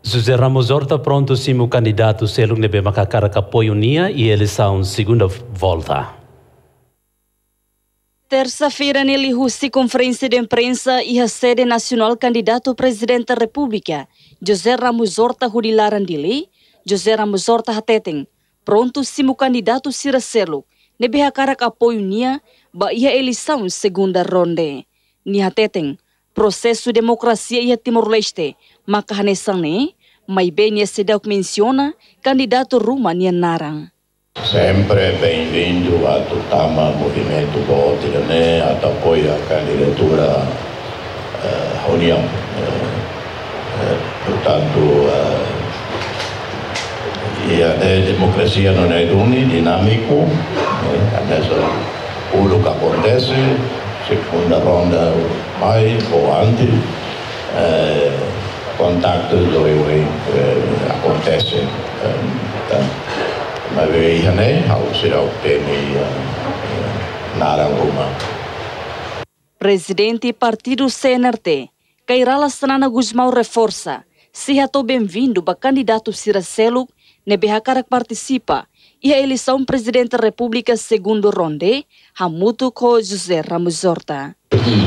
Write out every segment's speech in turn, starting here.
José Ramos Horta pronto como candidato selung nebe makakara apoio nia e eleição segunda volta. Terça-feira, nele Russi conferência de imprensa e a sede nacional candidato a presidente da República, José Ramos Horta Hudilarandili, José Ramos Horta Hateteng, pronto como candidato Siracelo, nebe hakara apoio nia ba ia eleição segunda ronda. Ni Hateteng, processo democracia e Timor-Leste, makahanesan ne, mas bem esse que menciona candidato Ruma Nianarang. Sempre bem-vindo a Tutama Movimento Botirane, a apoio a candidatura União. Portanto, e a democracia não é dinâmico, adesso tudo que acontece, segunda ronda mais ou antes, contactos acontecem. Mas veja, né, ao ser o Naranguma. Presidente partido CNRT, Cairala Sanana Guzmão reforça, se já bem-vindo para candidato Siracelo, nebehakara participa, e a eleição presidente da República segundo ronde, Hamuto com José Ramos Horta.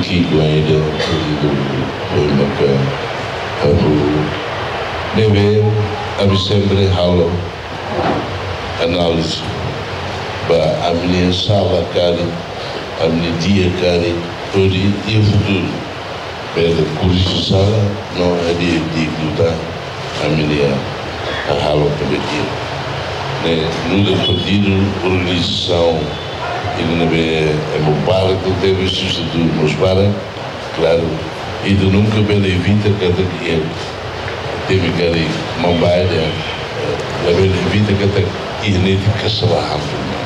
Análise para a minha sala cari, a minha dia cari, hoje e o futuro. Pela curso sala não é de lutar a minha ralo política. No partido organização ele não é bom para que teve substituto nos para claro e de nunca pela evita cada dia teve cari mambaia a evita cada ini kesalahan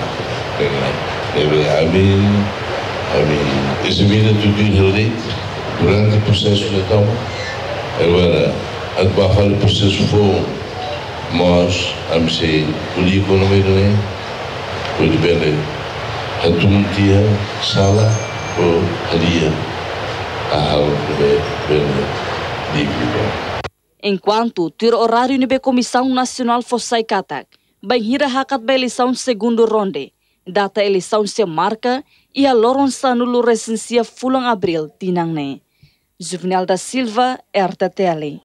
exibida tudo em durante o processo eleitoral. Agora, a do processo foi mas a ser político no meio do pode ver a tumultia sala ou dia a hal de Enquanto tiro horário na Comissão Nacional Fossai Katak, Banhira hakat ba eleição segundo ronde, data eleição se marca e a loronça nulo recensia fulang abril tinang ne. Juvenal da Silva, RTTL.